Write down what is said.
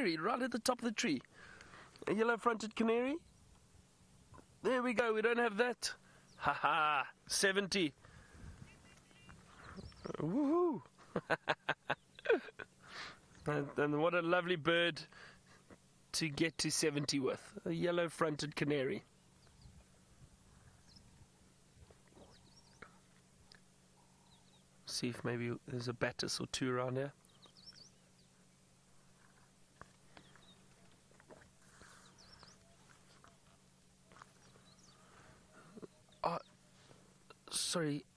canary right at the top of the tree. A yellow-fronted canary. There we go. We don't have that. Ha ha. 70. Woohoo. And what a lovely bird to get to 70 with. A yellow-fronted canary. See if maybe there's a Battis or two around here. Oh, sorry,